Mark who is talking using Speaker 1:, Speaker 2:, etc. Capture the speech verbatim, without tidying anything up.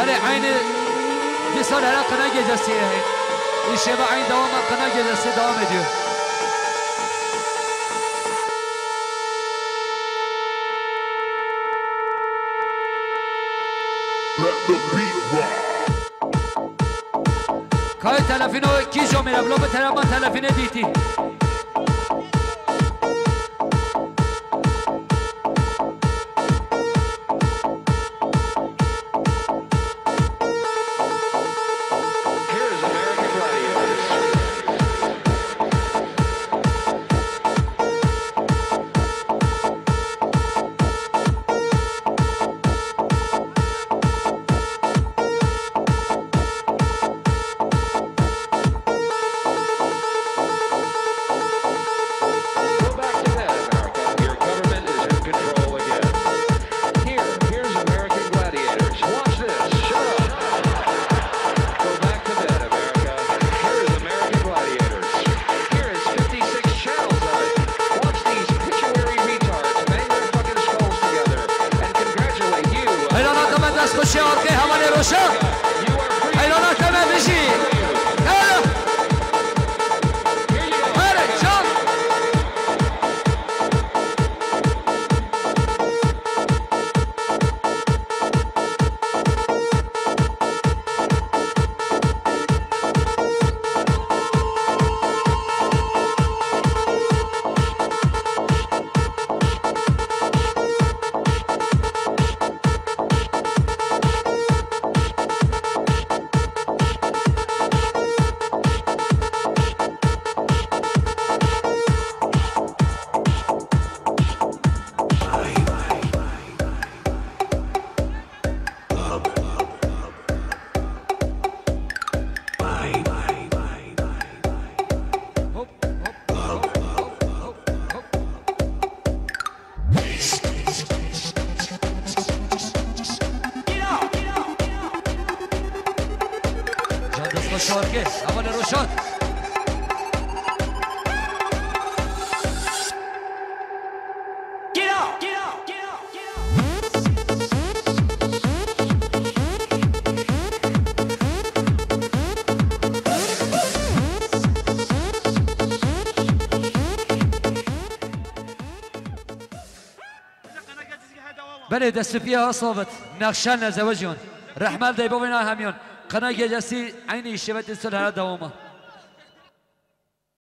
Speaker 1: بله aynı bir sal her kına gecesi İşe aynı devam kına gecesi devam ediyor.
Speaker 2: Let the beat rock.
Speaker 1: Kay telefonu ki jomera blo be teraman telefonu diti. بله دست فيها أصابت نقشان زوجون رحمل دايبوين هاميون قناة جلسي عيني شبت السلحة دوما